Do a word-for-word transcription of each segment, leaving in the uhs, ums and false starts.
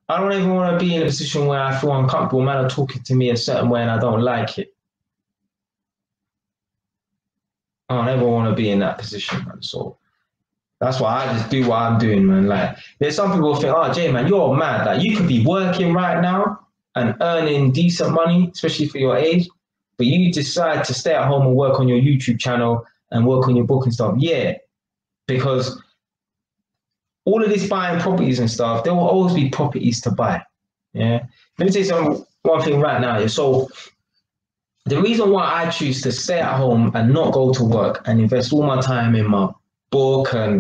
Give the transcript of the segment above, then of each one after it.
I don't even want to be in a position where I feel uncomfortable. Man are talking to me a certain way and I don't like it. I don't ever want to be in that position, man. So that's why I just do what I'm doing, man. Like, there's some people think, oh, Jay, man, you're mad. Like, you could be working right now and earning decent money, especially for your age, but you decide to stay at home and work on your YouTube channel and work on your book and stuff. Yeah, because all of this buying properties and stuff, there will always be properties to buy. Yeah. Let me tell you some one thing right now. So the reason why I choose to stay at home and not go to work and invest all my time in my book and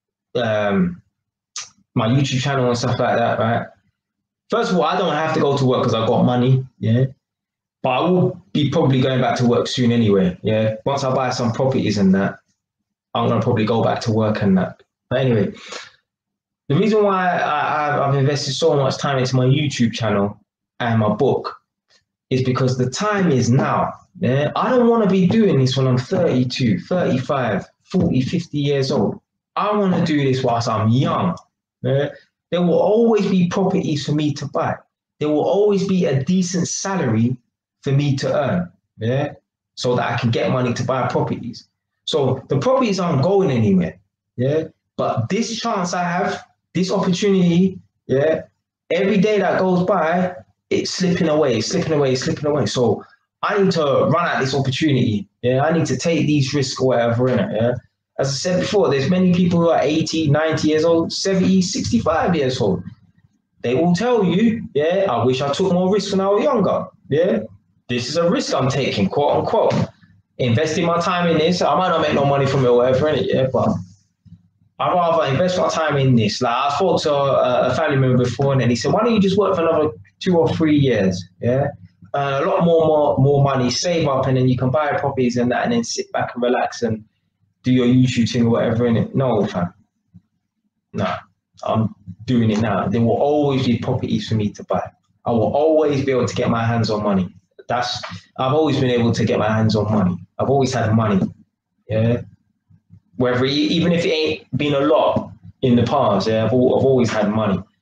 um, my YouTube channel and stuff like that, right? First of all, I don't have to go to work because I've got money, yeah. But I will be probably going back to work soon anyway, yeah. Once I buy some properties and that, I'm gonna probably go back to work and that. But anyway, the reason why I, I've invested so much time into my YouTube channel and my book is because the time is now. Yeah? I don't want to be doing this when I'm thirty-two, thirty-five, forty, fifty years old. I want to do this whilst I'm young. Yeah? There will always be properties for me to buy. There will always be a decent salary for me to earn, yeah, so that I can get money to buy properties. So the properties aren't going anywhere, yeah. But this chance I have, this opportunity, yeah, every day that goes by, it's slipping away, slipping away, slipping away. So I need to run at this opportunity. Yeah, I need to take these risks or whatever in it. Yeah. As I said before, there's many people who are eighty, ninety years old, seventy, sixty-five years old. They will tell you, yeah, I wish I took more risks when I was younger. Yeah, this is a risk I'm taking, quote unquote. Investing my time in this, I might not make no money from it or whatever in it, yeah, but I'd rather invest my time in this. Like, I spoke to a, a family member before, and then he said, why don't you just work for another two or three years? Yeah. Uh, a lot more, more, more money, save up, and then you can buy properties and that, and then sit back and relax and do your YouTube thing or whatever in it. No, fam. No, I'm doing it now. There will always be properties for me to buy. I will always be able to get my hands on money. That's, I've always been able to get my hands on money. I've always had money. Yeah. Whether, even if it ain't been a lot in the past, yeah, I've, I've always had money.